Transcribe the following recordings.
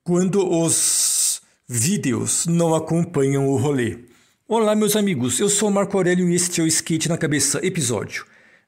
quando os vídeos não acompanham o rolê. Olá, meus amigos, eu sou o Marco Aurélio e este é o Skate na Cabeça, episódio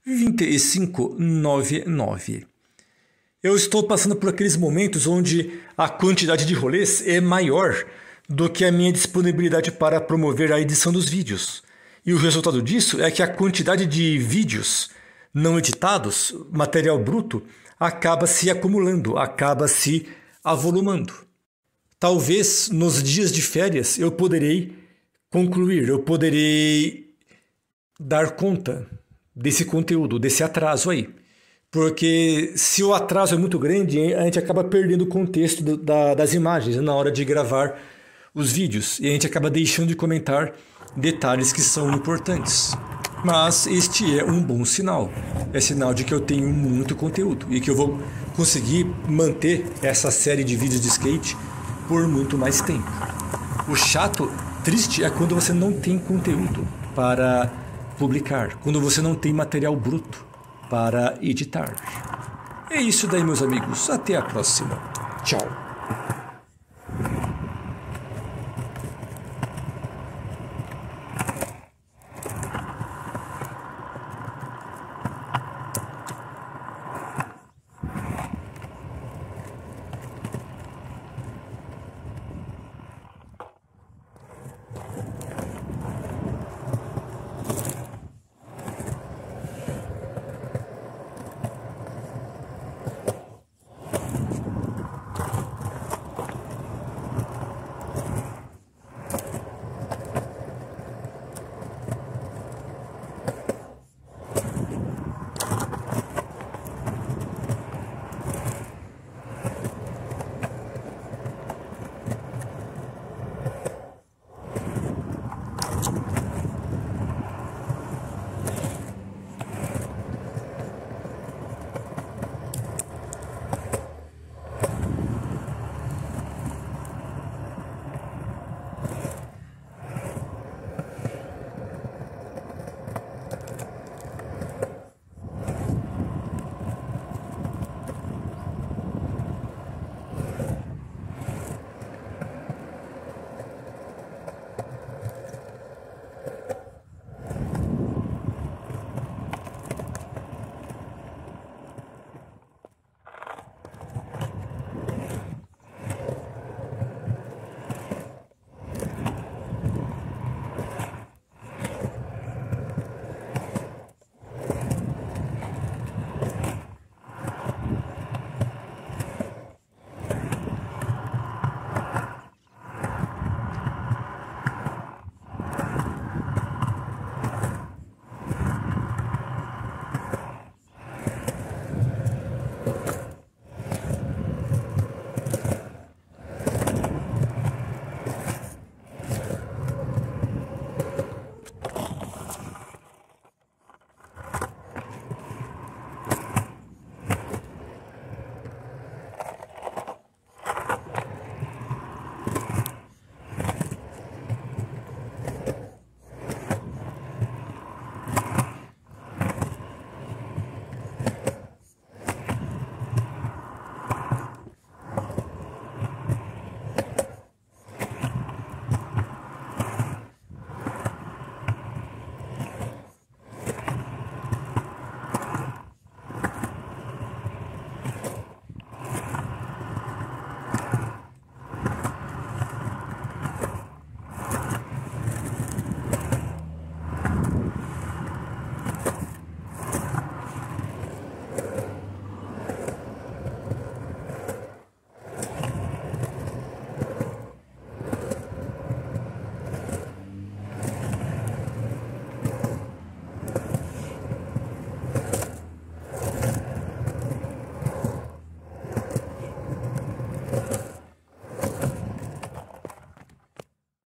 2599. Eu estou passando por aqueles momentos onde a quantidade de rolês é maior do que a minha disponibilidade para promover a edição dos vídeos. E o resultado disso é que a quantidade de vídeos não editados, material bruto, acaba se acumulando, acaba se avolumando. Talvez nos dias de férias eu poderei concluir, eu poderei dar conta desse conteúdo, desse atraso aí. Porque se o atraso é muito grande, a gente acaba perdendo o contexto das imagens na hora de gravar os vídeos. E a gente acaba deixando de comentar detalhes que são importantes. Mas este é um bom sinal. É sinal de que eu tenho muito conteúdo e que eu vou conseguir manter essa série de vídeos de skate por muito mais tempo. O chato, triste, é quando você não tem conteúdo para publicar, quando você não tem material bruto para editar. É isso daí, meus amigos. Até a próxima. Tchau.